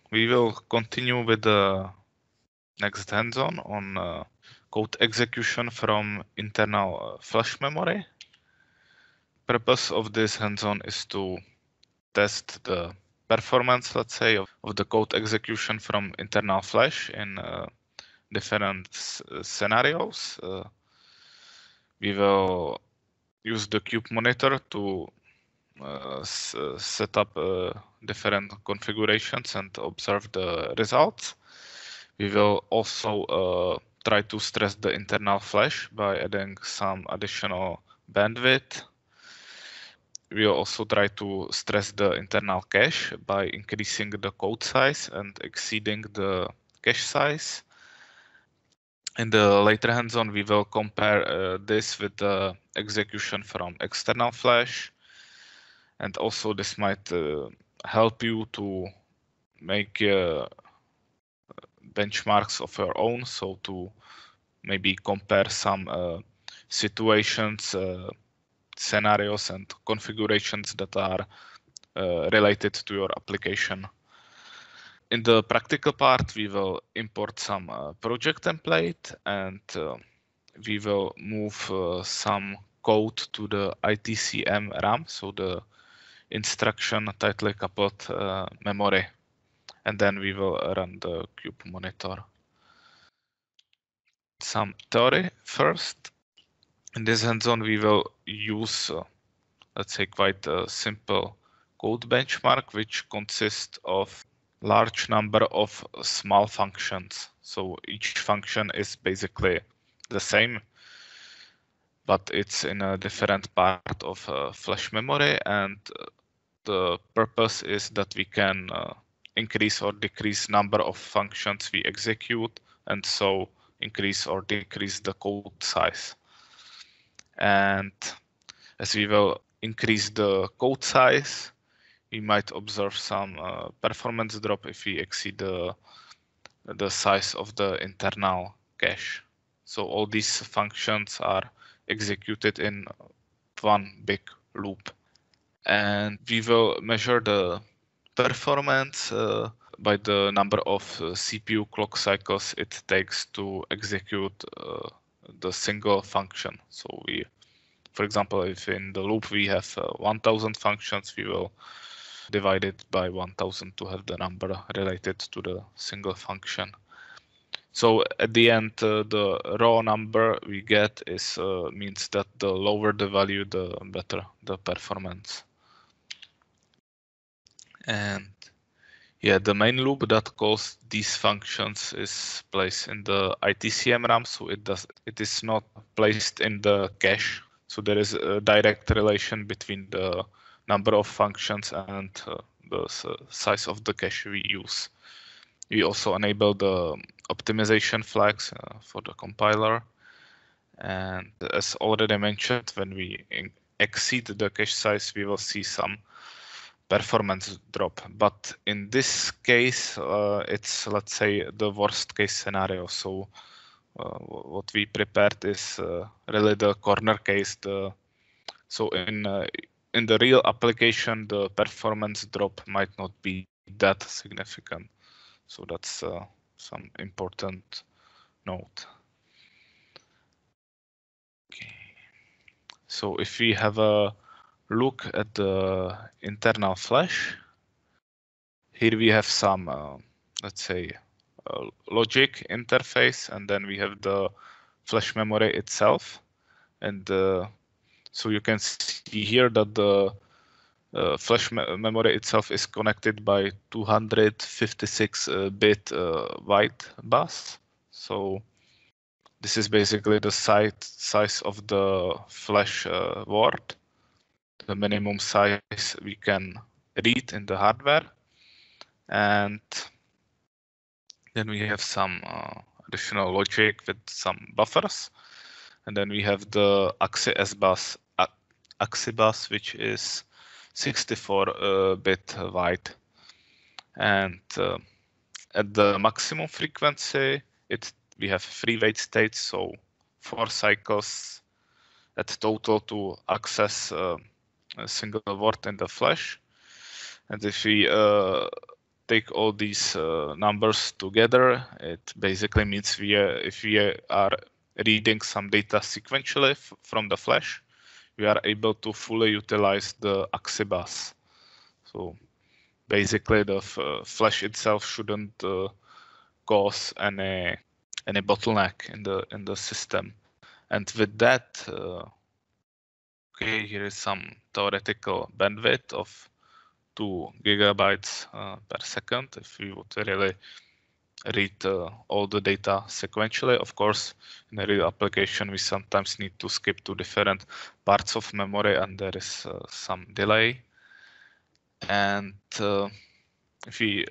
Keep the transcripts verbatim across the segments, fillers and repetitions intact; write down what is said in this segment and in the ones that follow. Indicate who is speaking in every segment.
Speaker 1: we will continue with the next hands-on on uh, code execution from internal uh, flash memory. Purpose of this hands-on is to test the performance, let's say, of, of the code execution from internal flash in uh, different scenarios. Uh, we will use the cube monitor to uh, set up uh, different configurations and observe the results. We will also uh, try to stress the internal flash by adding some additional bandwidth. We will also try to stress the internal cache by increasing the code size and exceeding the cache size. In the later hands-on, we will compare uh, this with the execution from external flash. And also this might uh, help you to make uh, benchmarks of your own. So to maybe compare some uh, situations, uh, scenarios and configurations that are uh, related to your application. In the practical part, we will import some uh, project template and uh, we will move uh, some code to the I T C M RAM, so the instruction tightly coupled uh, memory, and then we will run the cube monitor. Some theory first. In this hands-on, we will use, uh, let's say, quite a simple code benchmark, which consists of large number of small functions. So each function is basically the same, but it's in a different part of uh, flash memory, and the purpose is that we can uh, increase or decrease number of functions we execute, and so increase or decrease the code size. And as we will increase the code size, we might observe some uh, performance drop if we exceed the, the size of the internal cache. So all these functions are executed in one big loop. And we will measure the performance uh, by the number of uh, C P U clock cycles it takes to execute uh, the single function. So we, for example, if in the loop we have uh, one thousand functions, we will divide it by one thousand to have the number related to the single function. So at the end, uh, the raw number we get is uh, means that the lower the value, the better the performance. And yeah, the main loop that calls these functions is placed in the I T C M RAM, so it does it is not placed in the cache. So there is a direct relation between the number of functions and uh, the size of the cache we use. We also enable the optimization flags uh, for the compiler. And as already mentioned, when we exceed the cache size, we will see some performance drop. But in this case, uh, it's, let's say, the worst case scenario. So uh, what we prepared is uh, really the corner case. The, so in, uh, in the real application, the performance drop might not be that significant. So that's uh, some important note. Okay. So if we have a look at the internal flash, here we have some, uh, let's say, uh, logic interface, and then we have the flash memory itself. And uh, so you can see here that the uh, flash me memory itself is connected by two hundred fifty-six bit uh, uh, wide bus. So this is basically the size size of the flash uh, word, the minimum size we can read in the hardware. And then we have some uh, additional logic with some buffers. And then we have the A X I S bus, A X I bus, which is sixty-four bit uh, wide. And uh, at the maximum frequency, it we have three wait states, so four cycles at total to access uh, a single word in the flash. And if we uh, take all these uh, numbers together, it basically means we are, if we are reading some data sequentially f from the flash, we are able to fully utilize the A X I bus. So basically, the f flash itself shouldn't uh, cause any any bottleneck in the in the system. And with that, uh, okay, here is some theoretical bandwidth of two gigabytes uh, per second if we would really read uh, all the data sequentially. Of course, in a real application, we sometimes need to skip to different parts of memory, and there is uh, some delay. And uh, if we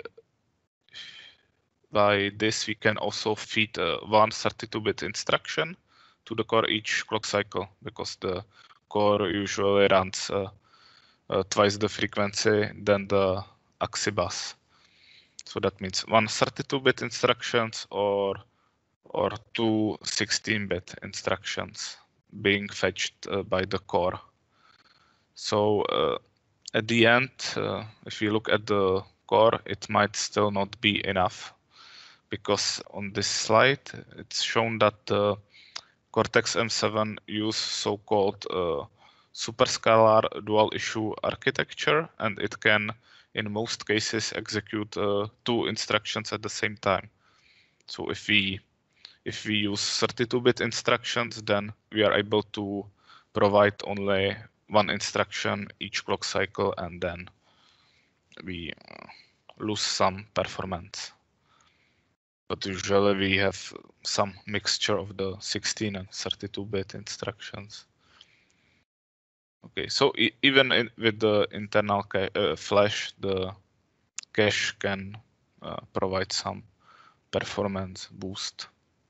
Speaker 1: by this, we can also feed uh, one thirty-two bit instruction to the core each clock cycle, because the core usually runs uh, uh, twice the frequency than the A X I bus. So that means one thirty-two bit instructions or or two sixteen bit instructions being fetched uh, by the core. So uh, at the end, uh, if you look at the core, it might still not be enough, because on this slide, it's shown that the Cortex M seven use so-called uh, superscalar dual issue architecture, and it can, in most cases, execute uh, two instructions at the same time. So if we if we use thirty-two bit instructions, then we are able to provide only one instruction each clock cycle, and then we uh, lose some performance. But usually we have some mixture of the sixteen and thirty-two bit instructions. Okay, so e even in, with the internal uh, flash, the cache can uh, provide some performance boost.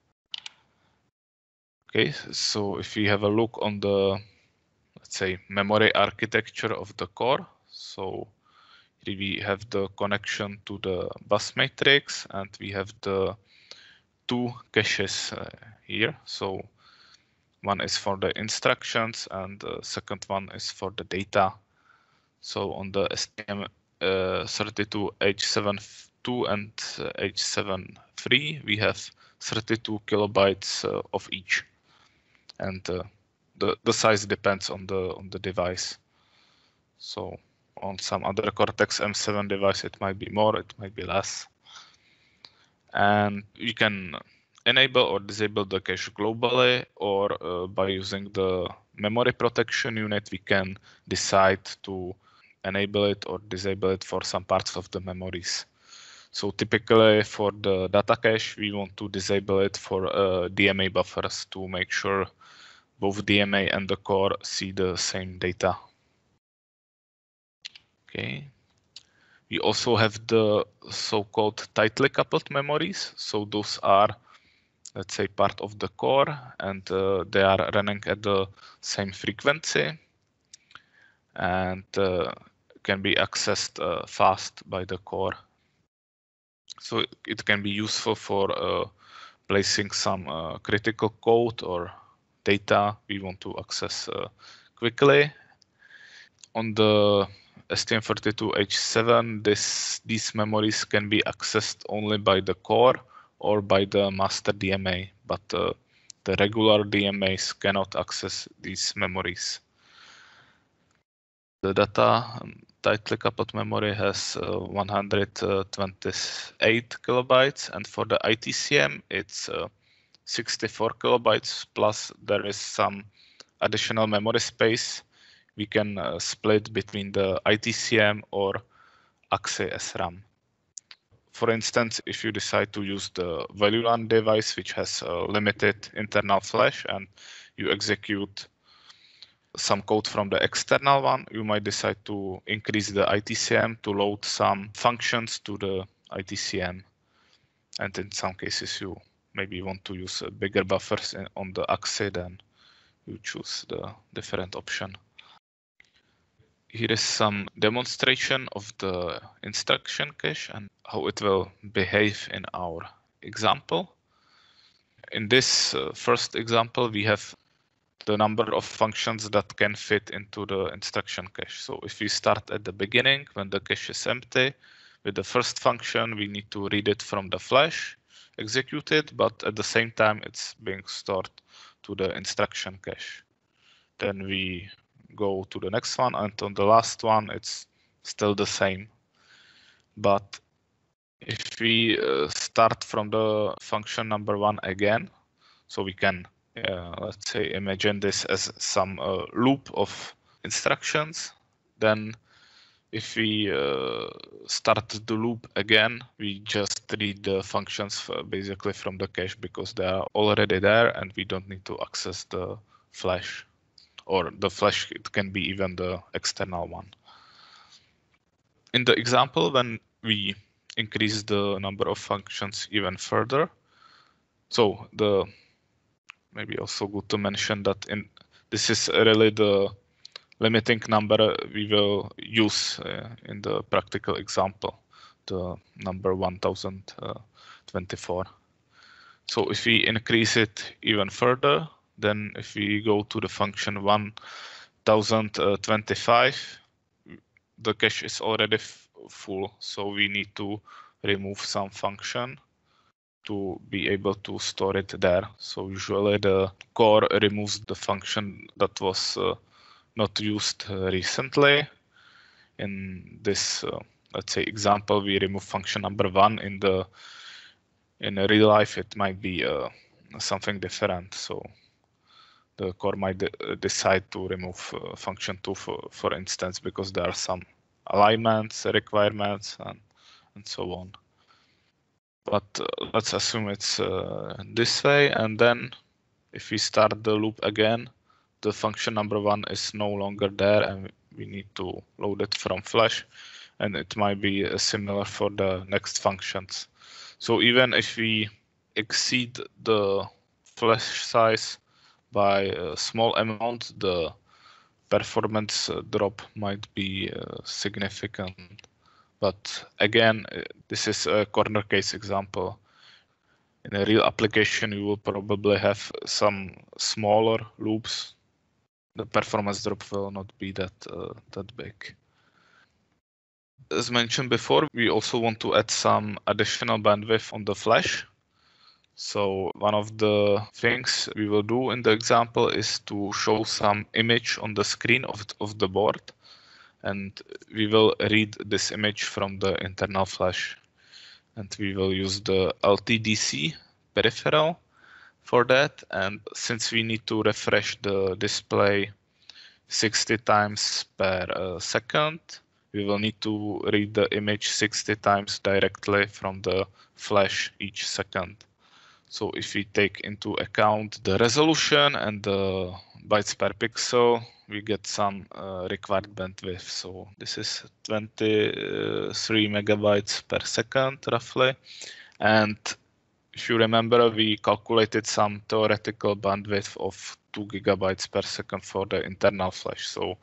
Speaker 1: Okay, so if we have a look on the, let's say, memory architecture of the core, so here we have the connection to the bus matrix, and we have the two caches uh, here. So one is for the instructions, and the second one is for the data. So on the S T M thirty-two H seventy-two and uh, H seventy-three, we have thirty-two kilobytes uh, of each, and uh, the the size depends on the on the device. So on some other Cortex M seven device, it might be more, it might be less. And you can enable or disable the cache globally, or uh, by using the memory protection unit, we can decide to enable it or disable it for some parts of the memories. So typically for the data cache, we want to disable it for uh, D M A buffers to make sure both D M A and the core see the same data. Okay. We also have the so-called tightly coupled memories. So those are, let's say, part of the core, and uh, they are running at the same frequency, and uh, can be accessed uh, fast by the core. So it can be useful for uh, placing some uh, critical code or data we want to access uh, quickly. On the S T M thirty-two H seven, this, these memories can be accessed only by the core or by the master D M A, but uh, the regular D M As cannot access these memories. The data um, tightly coupled memory has uh, one hundred twenty-eight kilobytes, and for the I T C M, it's uh, sixty-four kilobytes, plus there is some additional memory space we can uh, split between the I T C M or A X I S RAM. For instance, if you decide to use the value LAN device, which has a limited internal flash, and you execute some code from the external one, you might decide to increase the I T C M to load some functions to the I T C M. And in some cases, you maybe want to use bigger buffers on the A X I, then you choose the different option. Here is some demonstration of the instruction cache and how it will behave in our example. In this uh, first example, we have the number of functions that can fit into the instruction cache. So if we start at the beginning, when the cache is empty, with the first function, we need to read it from the flash, execute it, but at the same time, it's being stored to the instruction cache. Then we go to the next one, and on the last one, it's still the same. But if we uh, start from the function number one again, so we can, uh, let's say, imagine this as some uh, loop of instructions, then if we uh, start the loop again, we just read the functions basically from the cache because they are already there and we don't need to access the flash. Or the flash, it can be even the external one. In the example, when we increase the number of functions even further, so the maybe also good to mention that in this is really the limiting number we will use uh, in the practical example, the number one thousand twenty-four. So if we increase it even further, then if we go to the function one thousand twenty-five, the cache is already full, so we need to remove some function to be able to store it there. So usually the core removes the function that was uh, not used uh, recently. In this, uh, let's say, example, we remove function number one. In the in real life, it might be uh, something different. So the core might de decide to remove uh, function two, for, for instance, because there are some alignments, requirements, and, and so on. But uh, let's assume it's uh, this way, and then if we start the loop again, the function number one is no longer there, and we need to load it from flash, and it might be uh, similar for the next functions. So even if we exceed the flash size by a small amount, the performance uh, drop might be uh, significant. But again, this is a corner case example. In a real application, you will probably have some smaller loops. The performance drop will not be that uh, that big. As mentioned before, we also want to add some additional bandwidth on the flash. So one of the things we will do in the example is to show some image on the screen of, of the board. And we will read this image from the internal flash. And we will use the L T D C peripheral for that. And since we need to refresh the display sixty times per uh, second, we will need to read the image sixty times directly from the flash each second. So if we take into account the resolution and the bytes per pixel, we get some uh, required bandwidth. So this is twenty-three megabytes per second roughly. And if you remember, we calculated some theoretical bandwidth of two gigabytes per second for the internal flash. So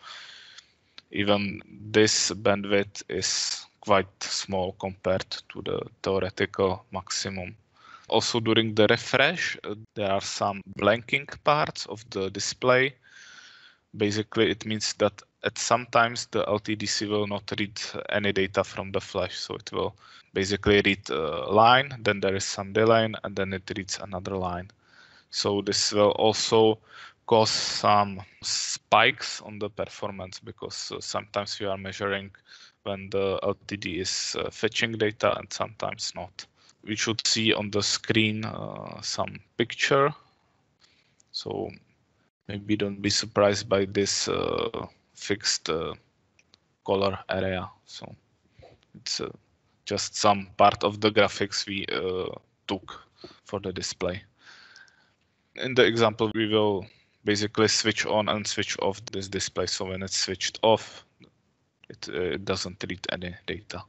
Speaker 1: even this bandwidth is quite small compared to the theoretical maximum. Also during the refresh, uh, there are some blanking parts of the display. Basically, it means that at some times the L T D C will not read any data from the flash. So it will basically read a line, then there is some delay, and then it reads another line. So this will also cause some spikes on the performance because uh, sometimes you are measuring when the L T D is uh, fetching data and sometimes not. We should see on the screen uh, some picture. So maybe don't be surprised by this uh, fixed uh, color area. So it's uh, just some part of the graphics we uh, took for the display. In the example, we will basically switch on and switch off this display. So when it's switched off, it, uh, it doesn't read any data.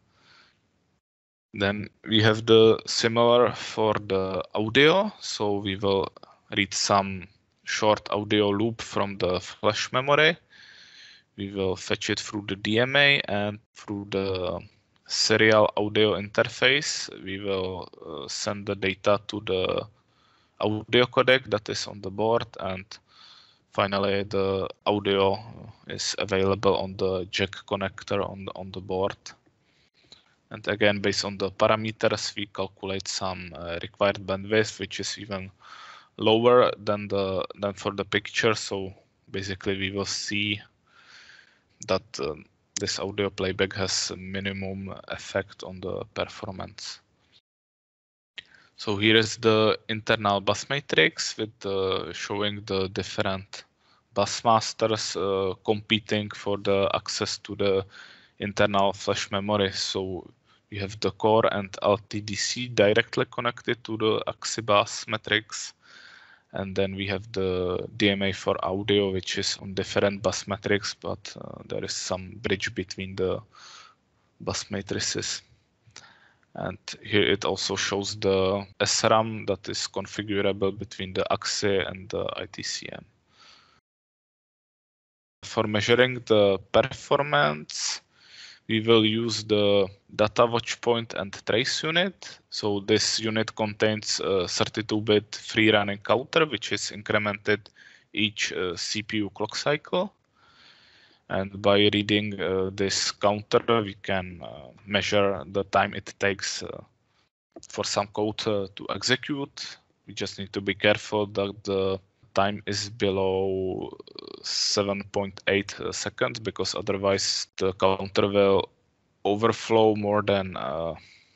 Speaker 1: Then we have the similar for the audio. So we will read some short audio loop from the flash memory. We will fetch it through the D M A, and through the serial audio interface, we will uh, send the data to the audio codec that is on the board, and finally the audio is available on the jack connector on the, on the board. And again, based on the parameters, we calculate some uh, required bandwidth, which is even lower than the than for the picture. So basically, we will see that um, this audio playback has a minimum effect on the performance. So here is the internal bus matrix with uh, showing the different bus masters uh, competing for the access to the internal flash memory. So we have the core and L T D C directly connected to the A X I bus matrix. And then we have the D M A for audio, which is on different bus matrix, but uh, there is some bridge between the bus matrices. And here it also shows the S RAM that is configurable between the A X I and the I T C M. For measuring the performance, we will use the data watch point and trace unit. So this unit contains a thirty-two bit free running counter, which is incremented each uh, C P U clock cycle. And by reading uh, this counter, we can uh, measure the time it takes uh, for some code uh, to execute. We just need to be careful that the time is below seven point eight seconds, because otherwise the counter will overflow more than uh,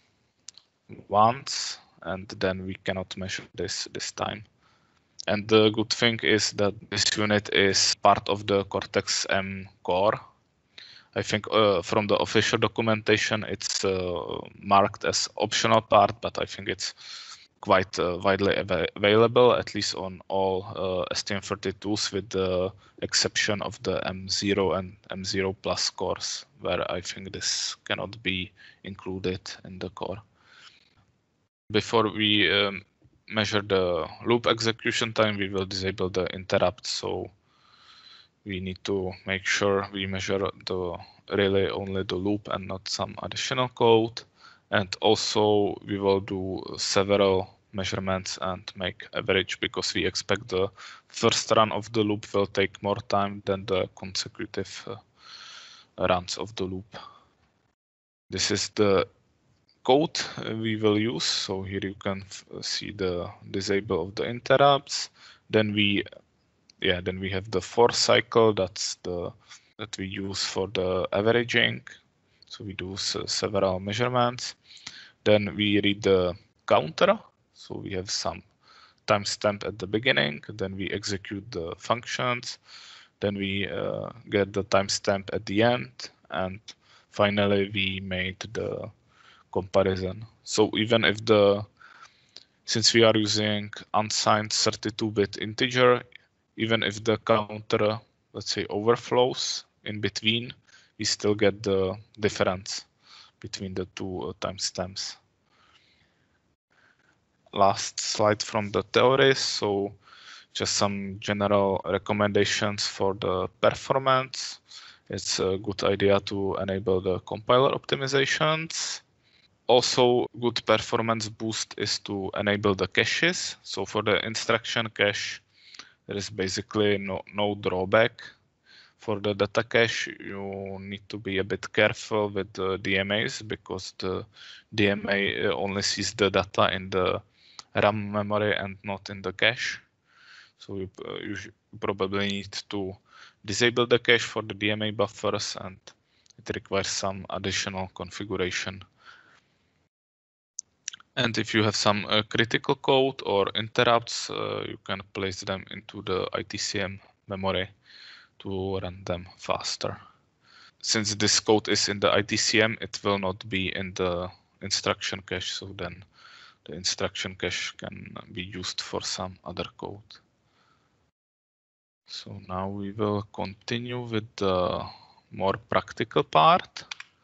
Speaker 1: once, and then we cannot measure this this time. And the good thing is that this unit is part of the Cortex M core. I think uh, from the official documentation it's uh, marked as optional part, but I think it's quite uh, widely av available, at least on all uh, S T M thirty-twos, with the exception of the M zero and M zero plus cores, where I think this cannot be included in the core. Before we um, measure the loop execution time, we will disable the interrupt. So we need to make sure we measure the really only the loop and not some additional code. And also we will do several measurements and make average, because we expect the first run of the loop will take more time than the consecutive uh, runs of the loop. This is the code we will use. So here you can see the disable of the interrupts. Then we, yeah, then we have the for cycle. That's the that we use for the averaging. So we do several measurements. Then we read the counter. So we have some timestamp at the beginning. Then we execute the functions. Then we uh, get the timestamp at the end. And finally, we made the comparison. So even if the, since we are using unsigned thirty-two bit integer, even if the counter, let's say, overflows in between, we still get the difference between the two uh, timestamps. Last slide from the theories. So just some general recommendations for the performance. It's a good idea to enable the compiler optimizations. Also, good performance boost is to enable the caches. So for the instruction cache, there is basically no, no drawback. For the data cache, you need to be a bit careful with the D M As, because the D M A only sees the data in the RAM memory and not in the cache. So you, uh, you probably need to disable the cache for the D M A buffers, and it requires some additional configuration. And if you have some uh, critical code or interrupts, uh, you can place them into the I T C M memory to run them faster. Since this code is in the I T C M, it will not be in the instruction cache, so then the instruction cache can be used for some other code. So now we will continue with the more practical part.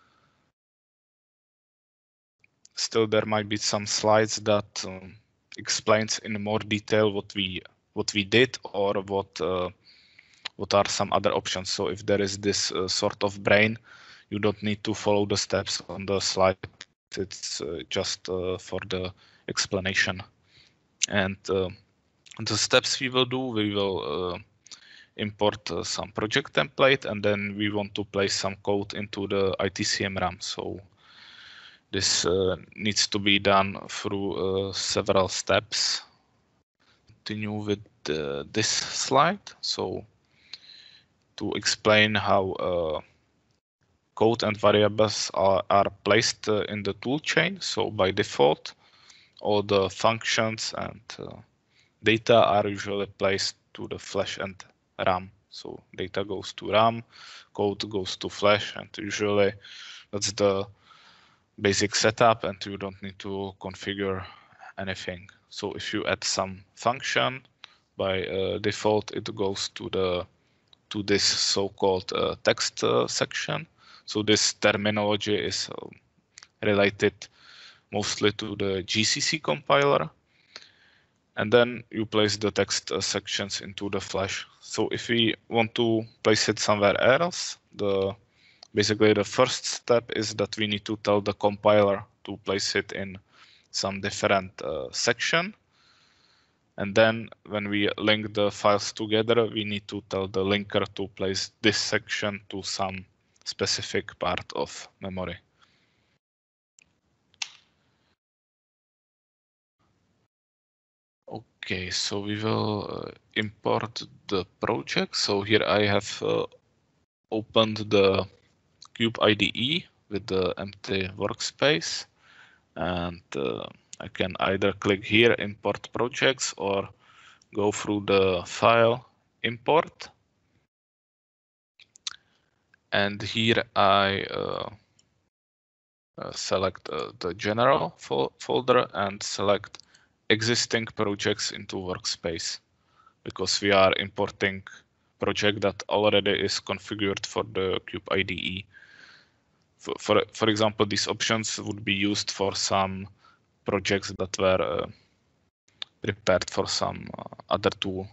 Speaker 1: Still, there might be some slides that um, explains in more detail what we what we did, or what uh, what are some other options. So if there is this uh, sort of brain, you don't need to follow the steps on the slide. It's uh, just uh, for the explanation. And uh, the steps we will do, we will uh, import uh, some project template, and then we want to place some code into the I T C M RAM. So This uh, needs to be done through uh, several steps. Continue with uh, this slide. So to explain how uh, code and variables are, are placed uh, in the toolchain. So by default, all the functions and uh, data are usually placed to the flash and RAM. So data goes to RAM, code goes to flash, and usually that's the basic setup, and you don't need to configure anything. So if you add some function, by uh, default it goes to the to this so-called uh, text uh, section. So this terminology is uh, related mostly to the G C C compiler. And then you place the text uh, sections into the flash. So if we want to place it somewhere else, the basically the first step is that we need to tell the compiler to place it in some different uh, section. And then when we link the files together, we need to tell the linker to place this section to some specific part of memory. Okay, so we will uh, import the project. So here I have uh, opened the Cube I D E with the empty workspace, and uh, I can either click here, import projects, or go through the file, import. And here I uh, uh, select uh, the general fo folder and select existing projects into workspace, because we are importing project that already is configured for the Cube I D E. For, for, for example, these options would be used for some projects that were uh, prepared for some uh, other tool.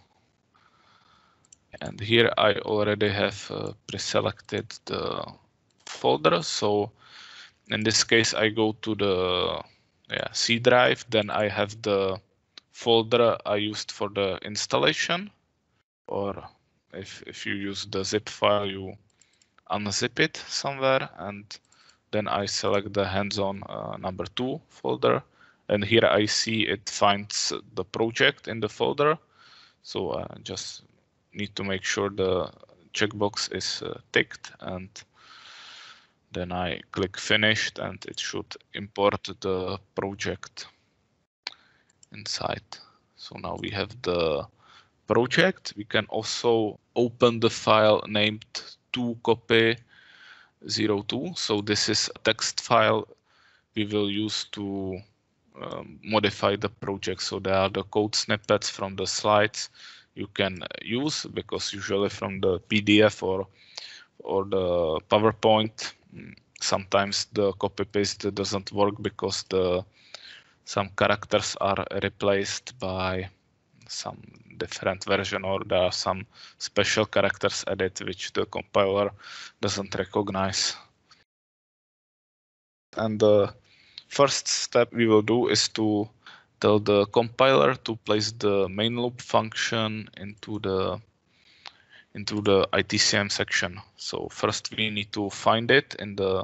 Speaker 1: And here I already have uh, pre-selected the folder. So in this case, I go to the yeah, C drive, then I have the folder I used for the installation, or if, if you use the zip file, you unzip it somewhere, and then I select the hands-on uh, number two folder, and here I see it finds the project in the folder. So I uh, just need to make sure the checkbox is uh, ticked, and then I click finished, and it should import the project inside. So now we have the project. We can also open the file named two copy zero two. So this is a text file we will use to um, modify the project. So there are the code snippets from the slides you can use, because usually from the P D F or or the PowerPoint, sometimes the copy paste doesn't work because the some characters are replaced by some different version, or there are some special characters added which the compiler doesn't recognize. And the first step we will do is to tell the compiler to place the main loop function into the into the I T C M section. So first we need to find it in the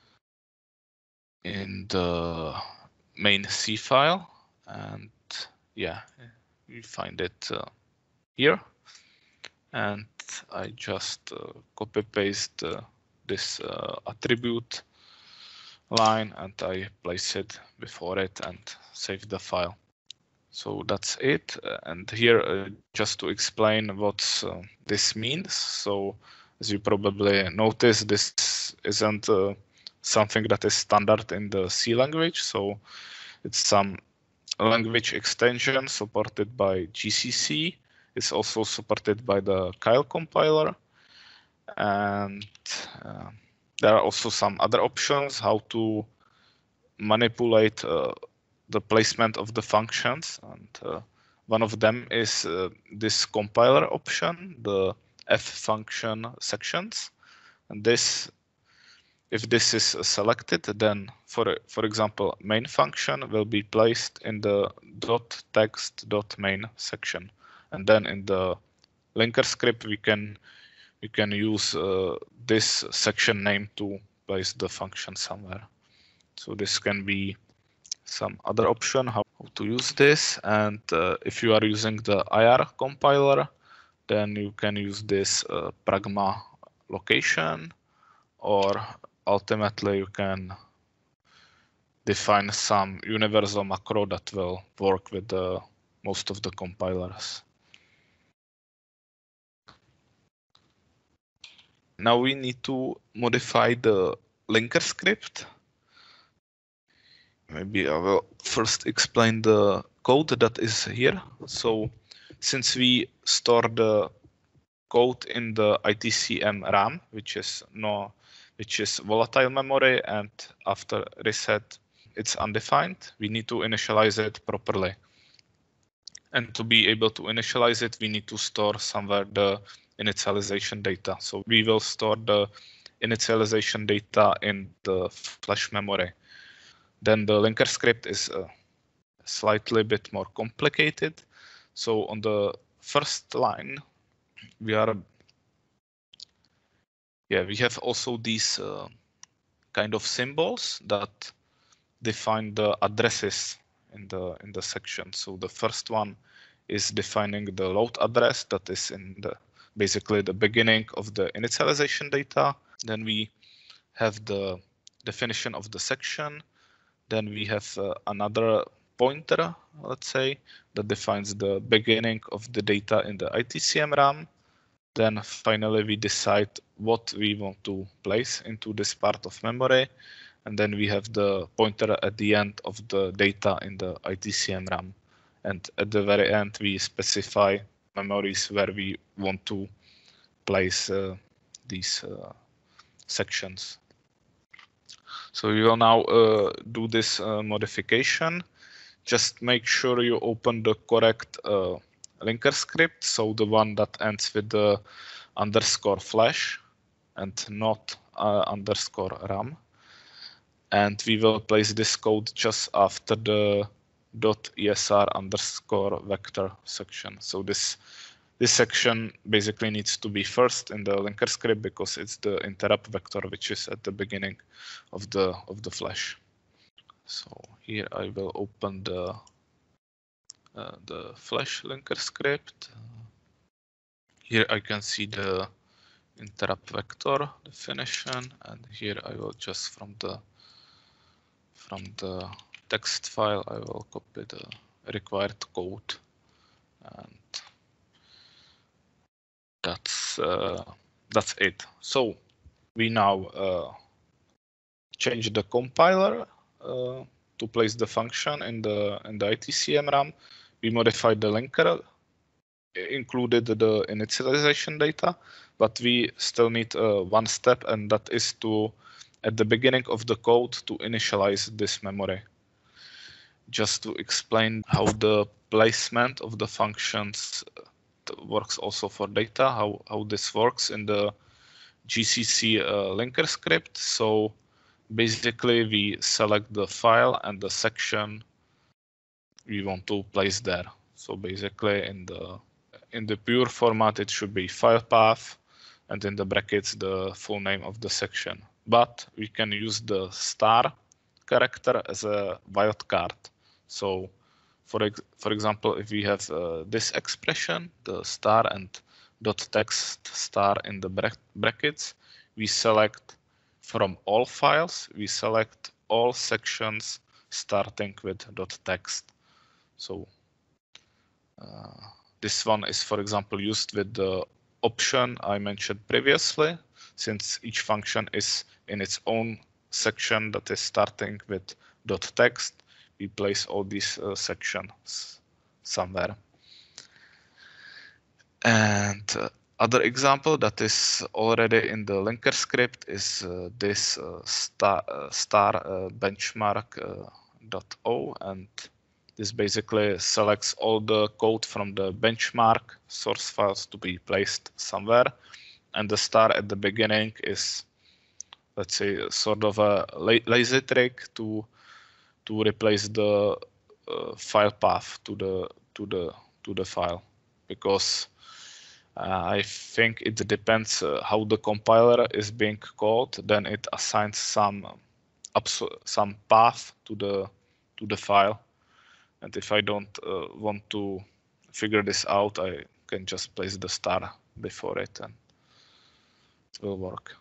Speaker 1: in the main C file, and yeah, we find it uh, here, and I just uh, copy paste uh, this uh, attribute line, and I place it before it and save the file. So that's it. And here, uh, just to explain what uh, this means. So as you probably noticed, this isn't uh, something that is standard in the C language. So it's some language extension supported by G C C. It's also supported by the Kyle compiler. And uh, there are also some other options how to manipulate uh, the placement of the functions. And uh, one of them is uh, this compiler option, the F function sections. And this, if this is selected, then for, for example, main function will be placed in the .text.main section. And then in the linker script, we can we can use uh, this section name to place the function somewhere. So this can be some other option how to use this. And uh, if you are using the I R compiler, then you can use this uh, pragma location, or ultimately you can define some universal macro that will work with the most of the compilers. Now we need to modify the linker script. Maybe I will first explain the code that is here. So since we store the code in the I T C M RAM, which is no, which is volatile memory, and after reset it's undefined, we need to initialize it properly. And to be able to initialize it, we need to store somewhere the initialization data. So we will store the initialization data in the flash memory. Then the linker script is uh, slightly bit more complicated. So on the first line, we are, yeah, we have also these uh, kind of symbols that define the addresses in the in the section. So the first one is defining the load address that is in the basically the beginning of the initialization data. Then we have the definition of the section. Then we have uh, another pointer, let's say, that defines the beginning of the data in the I T C M RAM. Then finally we decide what we want to place into this part of memory. And then we have the pointer at the end of the data in the I T C M RAM. And at the very end, we specify memories where we want to place uh, these uh, sections. So we will now uh, do this uh, modification. Just make sure you open the correct uh, linker script, so the one that ends with the underscore flash and not uh, underscore RAM. And we will place this code just after the .esr underscore vector section. So this this section basically needs to be first in the linker script because it's the interrupt vector which is at the beginning of the of the flash. So here I will open the uh, the flash linker script. Here I can see the interrupt vector definition, and here I will just from the from the text file I will copy the required code, and that's uh, that's it. So we now uh, change the compiler uh, to place the function in the in the I T C M RAM. We modified the linker, included the initialization data, but we still need uh, one step, and that is to, at the beginning of the code, to initialize this memory. Just to explain how the placement of the functions works also for data, how, how this works in the G C C uh, linker script. So basically we select the file and the section we want to place there. So basically in the in the pure format it should be file path, and in the brackets the full name of the section. But we can use the star character as a wildcard. So for ex for example, if we have uh, this expression, the star and dot text star in the bra brackets, we select from all files, we select all sections starting with dot text. So uh, this one is, for example, used with the option I mentioned previously, since each function is in its own section that is starting with dot text. We place all these uh, sections somewhere. And uh, other example that is already in the linker script is uh, this uh, star, uh, star uh, benchmark uh, dot o, and this basically selects all the code from the benchmark source files to be placed somewhere, and the star at the beginning is, let's say, sort of a lazy trick to to replace the uh, file path to the to the to the file, because uh, I think it depends uh, how the compiler is being called. Then it assigns some some path to the to the file. And if I don't uh, want to figure this out, I can just place the star before it and it will work.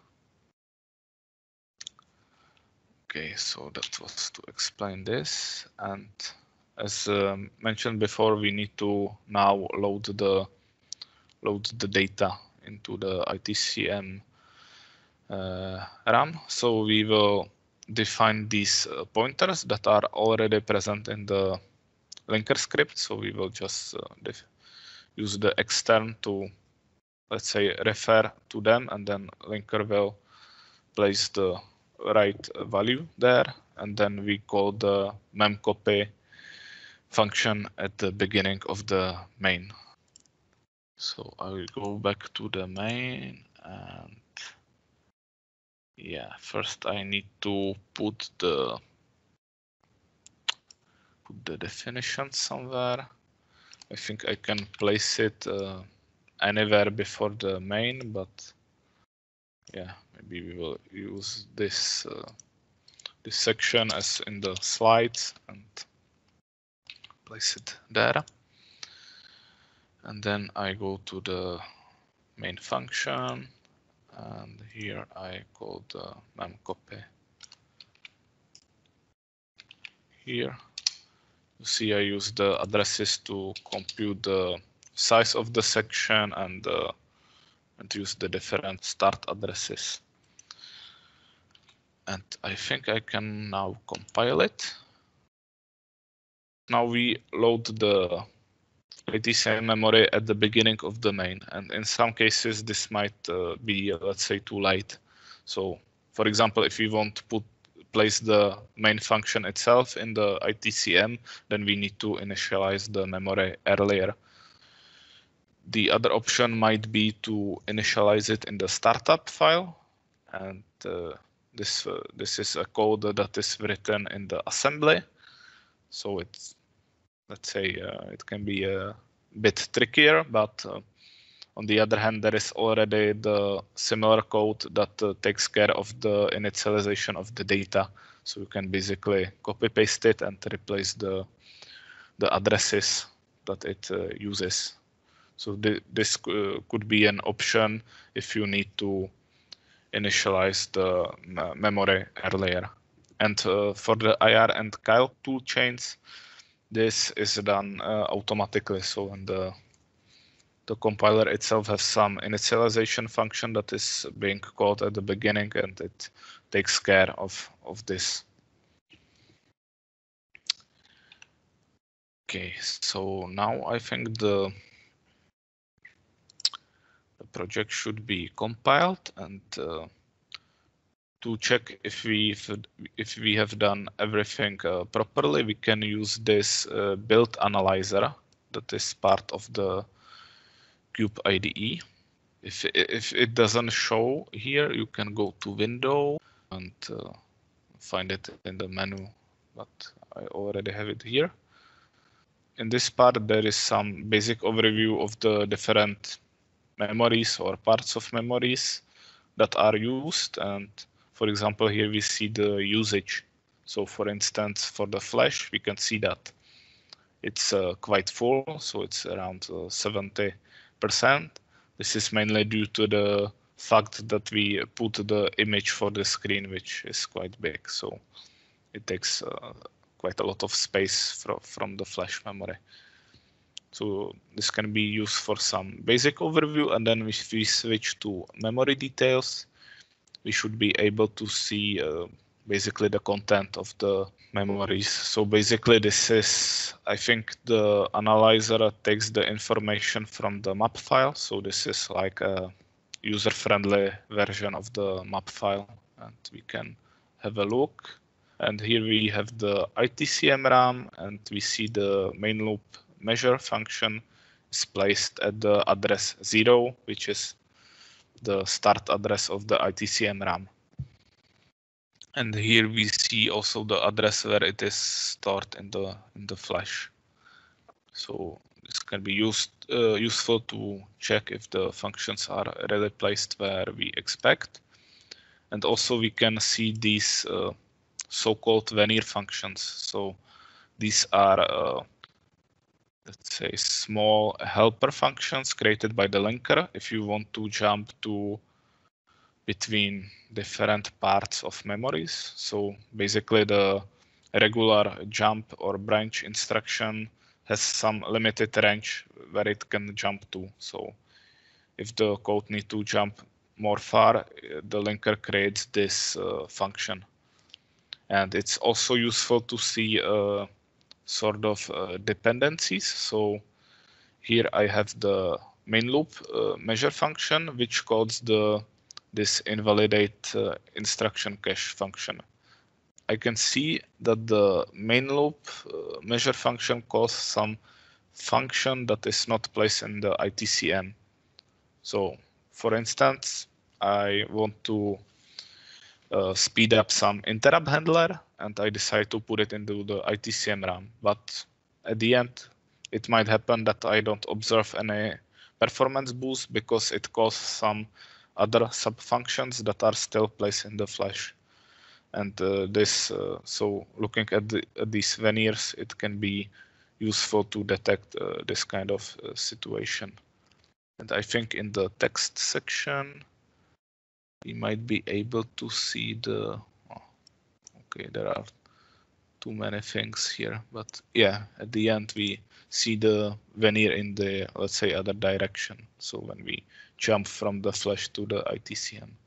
Speaker 1: Okay, so that was to explain this. And as um, mentioned before, we need to now load the load the data into the I T C M uh, RAM. So we will define these uh, pointers that are already present in the linker script. So we will just uh, use the extern to, let's say, refer to them, and then linker will place the right value there, and then we call the memcopy function at the beginning of the main. So I will go back to the main, and yeah, first I need to put the put the definition somewhere. I think I can place it uh, anywhere before the main, but yeah, maybe we will use this uh, this section as in the slides and place it there. And then I go to the main function, and here I call the memcopy. Here you see I use the addresses to compute the size of the section and uh, and use the different start addresses. And I think I can now compile it. Now we load the I T C M memory at the beginning of the main, and in some cases this might uh, be, uh, let's say, too late. So, for example, if we want to put place the main function itself in the I T C M, then we need to initialize the memory earlier. The other option might be to initialize it in the startup file, and uh, this uh, this is a code that is written in the assembly. So it's, let's say, uh, it can be a bit trickier, but uh, on the other hand, there is already the similar code that uh, takes care of the initialization of the data. So you can basically copy paste it and replace the the addresses that it uh, uses. So th this uh, could be an option if you need to initialize the memory earlier. And uh, for the I R and calc tool chains, this is done uh, automatically. So when the the compiler itself has some initialization function that is being called at the beginning, and it takes care of of this. Okay, so now I think the the project should be compiled, and uh, to check if we if we have done everything uh, properly, we can use this uh, build analyzer that is part of the Cube I D E. If if it doesn't show here, you can go to Window and uh, find it in the menu, but I already have it here. In this part, there is some basic overview of the different memories or parts of memories that are used, and for example, here we see the usage. So for instance, for the flash, we can see that it's uh, quite full, so it's around uh, seventy percent. This is mainly due to the fact that we put the image for the screen, which is quite big, so it takes uh, quite a lot of space from, from the flash memory. So this can be used for some basic overview, and then if we switch to memory details, we should be able to see uh, basically the content of the memories. So basically this is, I think the analyzer takes the information from the map file. So this is like a user-friendly version of the map file, and we can have a look. And here we have the I T C M RAM, and we see the main loop measure function is placed at the address zero, which is the start address of the I T C M RAM. And here we see also the address where it is stored in the in the flash. So this can be used uh, useful to check if the functions are really placed where we expect. And also we can see these uh, so-called veneer functions. So these are, uh, let's say, small helper functions created by the linker if you want to jump to between different parts of memories. So basically the regular jump or branch instruction has some limited range where it can jump to. So if the code needs to jump more far, the linker creates this uh, function. And it's also useful to see uh, sort of uh, dependencies. So here I have the main loop uh, measure function, which calls the this invalidate uh, instruction cache function. I can see that the main loop uh, measure function calls some function that is not placed in the I T C M. So for instance, I want to uh, speed up some interrupt handler and I decide to put it into the I T C M RAM. But at the end, it might happen that I don't observe any performance boost because it calls some other sub-functions that are still placed in the flash. And uh, this, uh, so looking at, the, at these veneers, it can be useful to detect uh, this kind of uh, situation. And I think in the text section, we might be able to see the, oh, okay, there are too many things here, but yeah, at the end we see the veneer in the, let's say, other direction. So when we jump from the flash to the I T C M.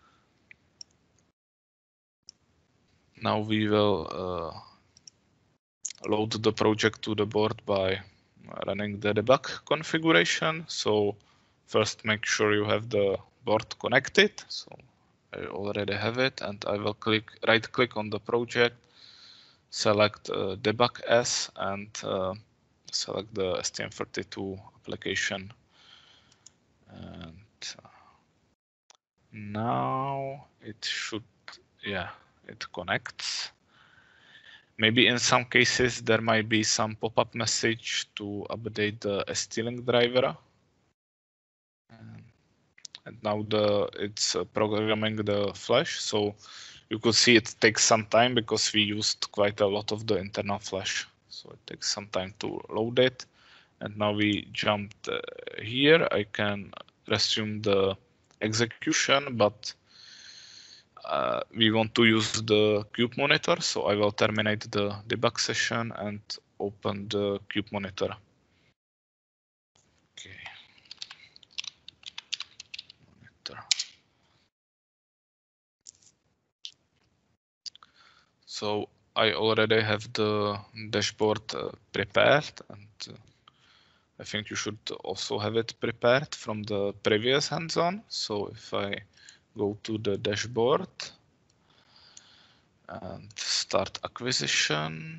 Speaker 1: Now we will uh, load the project to the board by running the debug configuration. So first make sure you have the board connected. So I already have it, and I will click right click on the project, select uh, debug as, and uh, select the S T M thirty-two application. And uh, now it should, yeah, it connects. Maybe in some cases there might be some pop-up message to update the S T Link driver. And, and now the it's uh, programming the flash. So you could see it takes some time because we used quite a lot of the internal flash. So it takes some time to load it. And now we jumped uh, here. I can resume the execution, but uh, we want to use the cube monitor. So I will terminate the debug session and open the cube monitor. Okay. Monitor. So I already have the dashboard uh, prepared, and uh, I think you should also have it prepared from the previous hands-on. So if I go to the dashboard and start acquisition.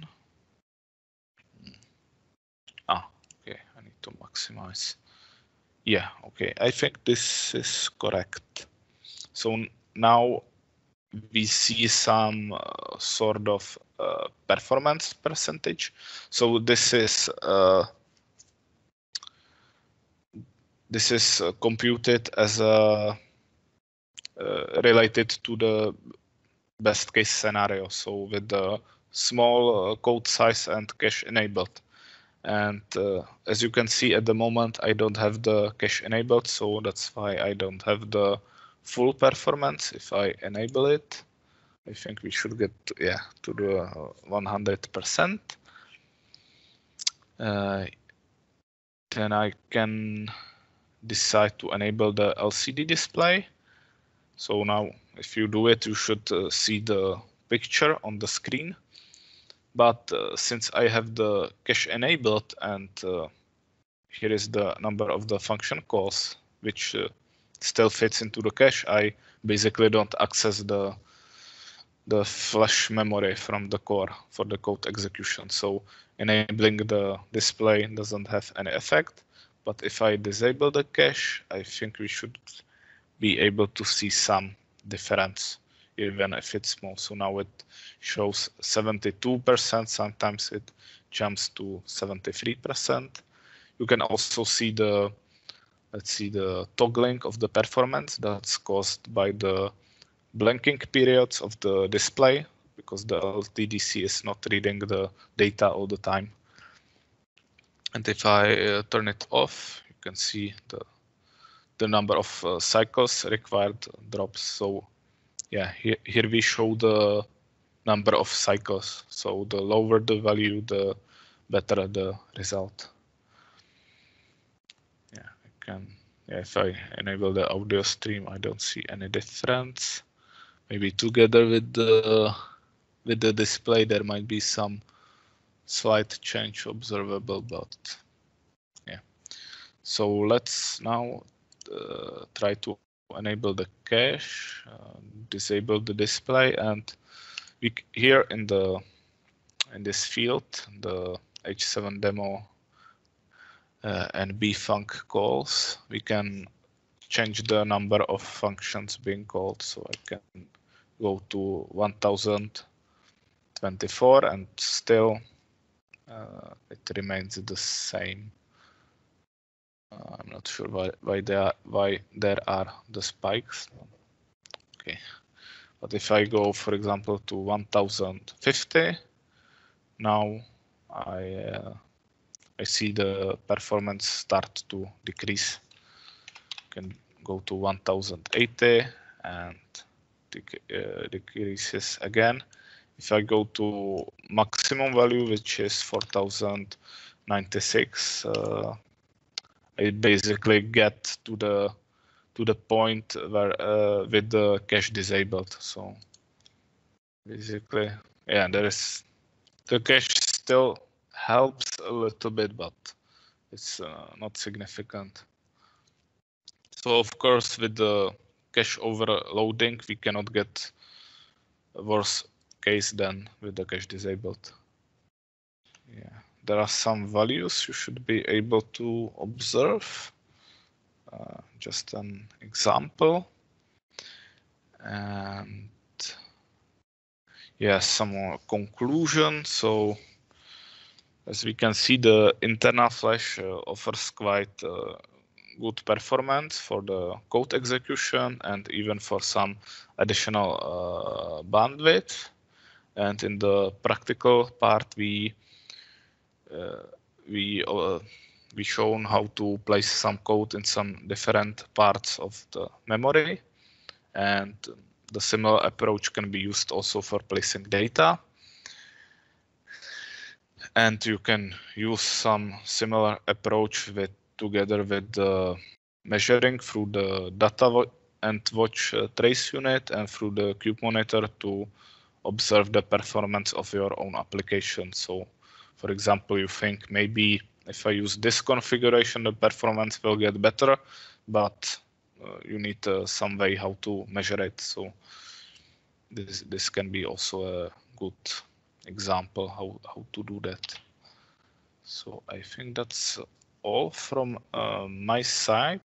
Speaker 1: Ah, okay, I need to maximize. Yeah, okay, I think this is correct. So now we see some uh, sort of uh, performance percentage. So this is uh, this is uh, computed as a uh, related to the best case scenario. So with the small uh, code size and cache enabled. And uh, as you can see at the moment, I don't have the cache enabled, so that's why I don't have the full performance. If I enable it, I think we should get to, yeah, to the one hundred percent. Uh, then I can decide to enable the L C D display. So now if you do it, you should uh, see the picture on the screen. But uh, since I have the cache enabled and uh, here is the number of the function calls, which uh, still fits into the cache, I basically don't access the the flash memory from the core for the code execution. So enabling the display doesn't have any effect. But if I disable the cache, I think we should be able to see some difference, even if it's small. So now it shows seventy-two percent. Sometimes it jumps to seventy-three percent. You can also see the, let's see, the toggling of the performance that's caused by the blanking periods of the display. because the L T D C is not reading the data all the time. And if I uh, turn it off, you can see the the number of uh, cycles required drops. So yeah, here, here we show the number of cycles. So the lower the value, the better the result. Yeah, I can. Yeah, if I enable the audio stream, I don't see any difference. Maybe together with the with the display, there might be some slight change observable, but yeah. So let's now uh, try to enable the cache, uh, disable the display, and we here in the in this field, the H seven demo uh, and bfunc calls, we can change the number of functions being called. So I can go to one thousand twenty-four and still uh, it remains the same. Uh, I'm not sure why why there why there are the spikes. Okay, but if I go, for example, to one thousand fifty, now I uh, I see the performance start to decrease. Can go to one thousand eighty and dec uh, decreases again. If I go to maximum value, which is four thousand ninety-six, uh, I basically get to the to the point where uh, with the cache disabled. So basically, yeah, there is the cache still helps a little bit, but it's uh, not significant. So of course, with the cache overloading, we cannot get a worse case than with the cache disabled. Yeah, there are some values you should be able to observe. Uh, just an example. And yeah, some more conclusion. So as we can see, the internal flash uh, offers quite uh, good performance for the code execution and even for some additional uh, bandwidth. And in the practical part, we uh, we uh, we shown how to place some code in some different parts of the memory, and the similar approach can be used also for placing data. And you can use some similar approach with together with the measuring through the data and watch uh, trace unit and through the cube monitor to observe the performance of your own application. So for example, you think maybe if I use this configuration, the performance will get better, but uh, you need uh, some way how to measure it. So this, this can be also a good example how, how to do that. So I think that's all from uh, my side.